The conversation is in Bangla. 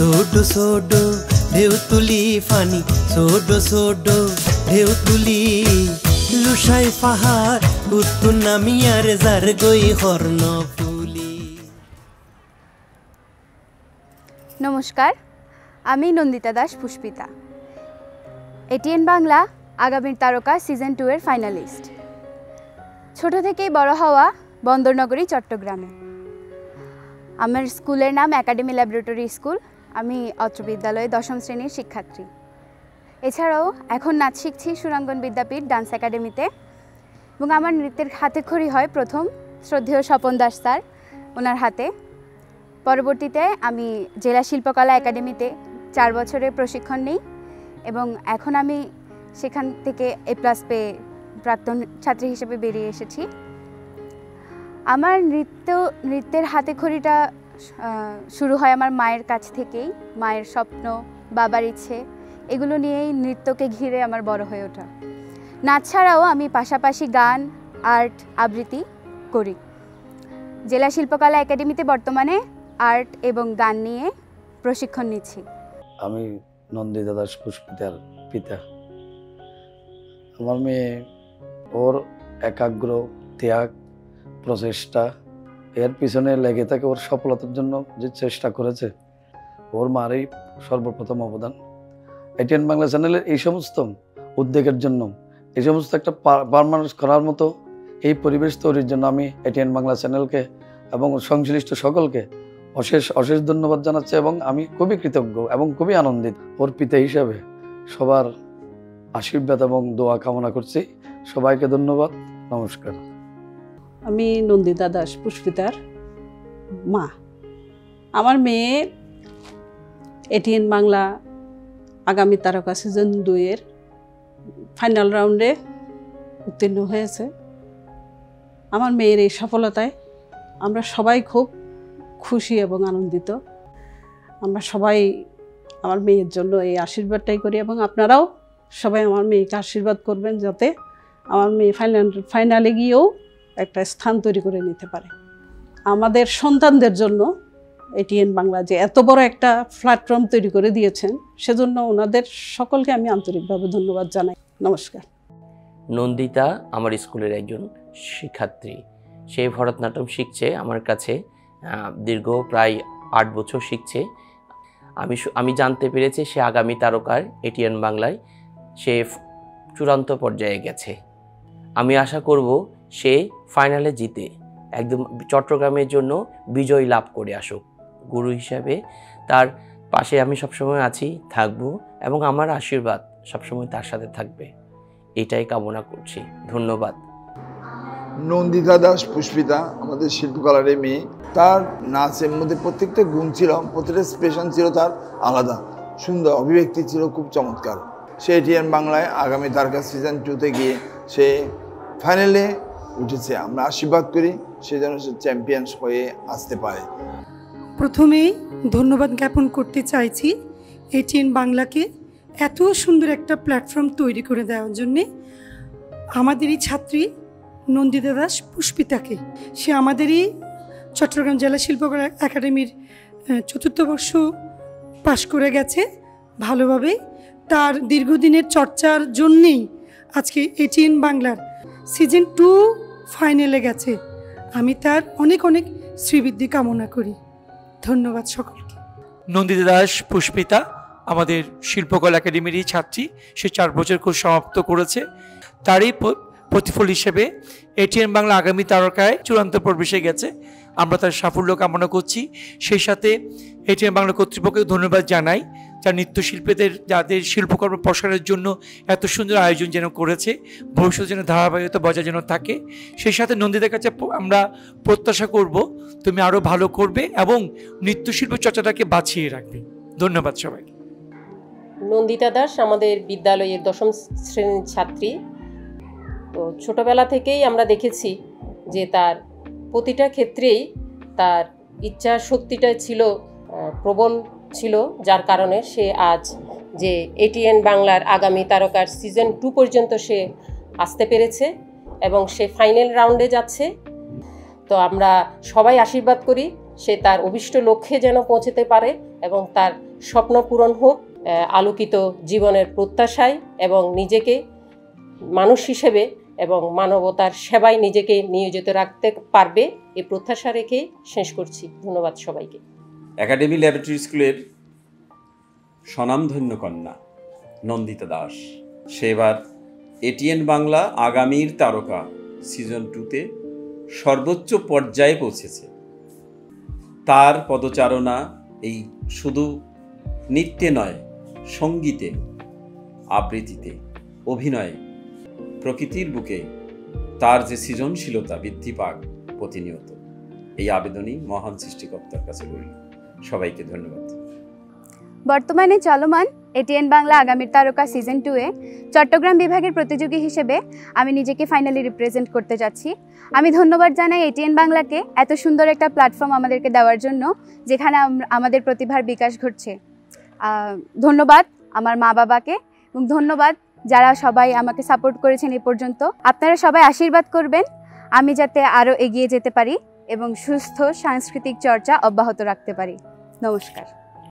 सोडो सोडो ढेउ तुली फानी सोडो सोडो ढेउ तुली लुसाई पाहाड़ उतु नामियार जार गई हर्न ফুলি। नमस्कार, আমি নন্দিতা দাস পুষ্পিতা। এটিএন বাংলা আগামীর তারকা সিজন 2 এর ফাইনালিস্ট। ছোট থেকেই বড় হওয়া বন্দরনগরী চট্টগ্রামে। আমার স্কুলের নাম একাডেমি ল্যাবরেটরি স্কুল। আমি অত্র বিদ্যালয়ে 10ম শ্রেণীর শিক্ষার্থী। এছাড়াও এখন নাচ শিখছি সুরাঙ্গন বিদ্যাপীঠ ডান্স একাডেমিতে এবং আমার নৃত্যের হাতেখড়ি হয় প্রথম শ্রদ্ধেয় স্বপন দাস স্যার ওনার হাতে। পরবর্তীতে আমি জেলা শিল্পকলা একাডেমিতে 4 বছরের প্রশিক্ষণ নিই এবং এখন আমি সেখান থেকে A+ পেয়ে প্রাক্তন ছাত্রী হিসেবে বেরিয়ে এসেছি। আমার নৃত্যের হাতেখড়িটা শুরু হয় আমার মায়ের কাছ থেকেই। মায়ের স্বপ্ন, বাবার ইচ্ছে এগুলো নিয়েই নৃত্যকে ঘিরে আমার বড় হয়ে ওঠা। নাচ ছাড়াও আমি পাশাপাশি গান, আর্ট, আবৃত্তি করি। জেলা শিল্পকলা একাডেমিতে বর্তমানে আর্ট এবং গান নিয়ে প্রশিক্ষণ নিচ্ছি। আমি নন্দিতা দাস পুষ্পিতার পিতা। আমার মেয়ে ওর একাগ্র ত্যাগ প্রচেষ্টা এর পিছনে লেগে থাকে, ওর সফলতার জন্য যে চেষ্টা করেছে ওর মারই সর্বপ্রথম অবদান। এটিএন বাংলা চ্যানেলের এই সমস্ত উদ্যোগের জন্য, এই সমস্ত একটা পারমানেন্ট করার মতো এই পরিবেশ তৈরির জন্য আমি এটিএন বাংলা চ্যানেলকে এবং সংশ্লিষ্ট সকলকে অশেষ অশেষ ধন্যবাদ জানাচ্ছি এবং আমি খুবই কৃতজ্ঞ এবং খুবই আনন্দিত। ওর পিতা হিসাবে সবার আশীর্বাদ এবং দোয়া কামনা করছি। সবাইকে ধন্যবাদ, নমস্কার। আমি নন্দিতা দাস পুষ্পিতার মা। আমার মেয়ে এটিএন বাংলা আগামী তারকা সিজন 2 এর ফাইনাল রাউন্ডে উত্তীর্ণ হয়েছে। আমার মেয়ের এই সফলতায় আমরা সবাই খুব খুশি এবং আনন্দিত। আমরা সবাই আমার মেয়ের জন্য এই আশীর্বাদটাই করি এবং আপনারাও সবাই আমার মেয়েকে আশীর্বাদ করবেন যাতে আমার মেয়ে ফাইনালে গিয়েও একটা স্থান তৈরি করে নিতে পারে। আমাদের সন্তানদের জন্য এটিএন বাংলা যে এত বড় একটা প্ল্যাটফর্ম তৈরি করে দিয়েছেন সেজন্য ওনাদের সকলকে আমি আন্তরিকভাবে ধন্যবাদ জানাই। নমস্কার। নন্দিতা আমার স্কুলের একজন শিক্ষার্থী। সে ভরতনাট্যম শিখছে আমার কাছে, দীর্ঘ প্রায় 8 বছর শিখছে। আমি জানতে পেরেছি সে আগামী তারকার এটিএন বাংলায় সে চূড়ান্ত পর্যায়ে গেছে। আমি আশা করব সে ফাইনালে জিতে একদম চট্টগ্রামের জন্য বিজয় লাভ করে আসুক। গুরু হিসাবে তার পাশে আমি সবসময় আছি, থাকবো এবং আমার আশীর্বাদ সবসময় তার সাথে থাকবে, এটাই কামনা করছি। ধন্যবাদ। নন্দিতা দাস পুষ্পিতা আমাদের শিল্পকলার মেয়ে। তার নাচের মধ্যে প্রত্যেকটা গুণ ছিল, প্রত্যেকটা এক্সপ্রেশন ছিল তার আলাদা, সুন্দর অভিব্যক্তি ছিল, খুব চমৎকার। সে এটিএন বাংলায় আগামী তারকা সিজন 2-তে গিয়ে সে ফাইনালে উঠেছে। আমরা আশীর্বাদ করি সে যেন সে চ্যাম্পিয়ন হয়ে আসতে পারে। প্রথমেই ধন্যবাদ জ্ঞাপন করতে চাইছি এটিএন বাংলাকে এত সুন্দর একটা প্ল্যাটফর্ম তৈরি করে দেওয়ার জন্যে। আমাদেরই ছাত্রী নন্দিতা দাস পুষ্পিতাকে, সে আমাদেরই চট্টগ্রাম জেলা শিল্পকলা একাডেমির 4র্থ বর্ষ পাশ করে গেছে ভালোভাবে। তার দীর্ঘদিনের চর্চার জন্যেই আজকে এটিএন বাংলার সিজন 2 ফাইনালে গেছে। আমি তার অনেক অনেক শ্রীবৃদ্ধি কামনা করি। ধন্যবাদ সকলকে। নন্দিতা দাস পুষ্পিতা আমাদের শিল্পকলা একাডেমিরই ছাত্রী। সে 4 বছর কোর্স সমাপ্ত করেছে। তারই প্রতিফল হিসেবে এটিএন বাংলা আগামী তারকায় চূড়ান্ত প্রবেশে গেছে। আমরা তার সাফল্য কামনা করছি। সেই সাথে এটিএন বাংলা কর্তৃপক্ষকে ধন্যবাদ জানাই, যার নৃত্যশিল্পীদের যাদের শিল্পকর্ম প্রসারের জন্য এত সুন্দর আয়োজন যেন করেছে, ভবিষ্যতে যেন ধারাবাহিকতা বজায় যেন থাকে। সেই সাথে নন্দিতার কাছে আমরা প্রত্যাশা করব তুমি আরও ভালো করবে এবং নৃত্যশিল্প চর্চাটাকে বাঁচিয়ে রাখবে। ধন্যবাদ সবাইকে। নন্দিতা দাস আমাদের বিদ্যালয়ের 10ম শ্রেণীর ছাত্রী। তো ছোটবেলা থেকেই আমরা দেখেছি যে তার প্রতিটা ক্ষেত্রেই তার ইচ্ছা শক্তিটা ছিল প্রবল ছিল, যার কারণে সে আজ যে এটিএন বাংলার আগামী তারকার সিজন 2 পর্যন্ত সে আসতে পেরেছে এবং সে ফাইনাল রাউন্ডে যাচ্ছে। তো আমরা সবাই আশীর্বাদ করি সে তার অভিষ্ট লক্ষ্যে যেন পৌঁছতে পারে এবং তার স্বপ্ন পূরণ হোক, আলোকিত জীবনের প্রত্যাশায় এবং নিজেকে মানুষ হিসেবে এবং মানবতার সেবায় নিজেকে নিয়োজিত রাখতে পারবে এই প্রত্যাশা রেখে শেষ করছি। ধন্যবাদ সবাইকে। একাডেমি ল্যাবরেটরি স্কুলের স্বনামধন্য কন্যা নন্দিতা দাস সে এবার এটিএন বাংলা আগামীর তারকা সিজন 2-তে সর্বোচ্চ পর্যায়ে পৌঁছেছে। তার পদচারণা এই শুধু নৃত্যে নয়, সঙ্গীতে, আবৃত্তিতে, অভিনয়ে, প্রকৃতির বুকে তার যে সৃজনশীলতা বৃদ্ধি পাক প্রতিনিয়ত, এই আবেদনই মহান সৃষ্টিকর্তার কাছে রইল। সবাইকে ধন্যবাদ। বর্তমানে চলমান এটিএন বাংলা আগামীর তারকা সিজন 2-এ চট্টগ্রাম বিভাগের প্রতিযোগী হিসেবে আমি নিজেকে ফাইনালি রিপ্রেজেন্ট করতে যাচ্ছি। আমি ধন্যবাদ জানাই এটিএন বাংলাকে এত সুন্দর একটা প্ল্যাটফর্ম আমাদেরকে দেওয়ার জন্য, যেখানে আমাদের প্রতিভার বিকাশ ঘটছে। ধন্যবাদ আমার মা বাবাকে এবং ধন্যবাদ যারা সবাই আমাকে সাপোর্ট করেছেন এই পর্যন্ত। আপনারা সবাই আশীর্বাদ করবেন আমি যাতে আরও এগিয়ে যেতে পারি এবং সুস্থ সাংস্কৃতিক চর্চা অব্যাহত রাখতে পারি। নমস্কার।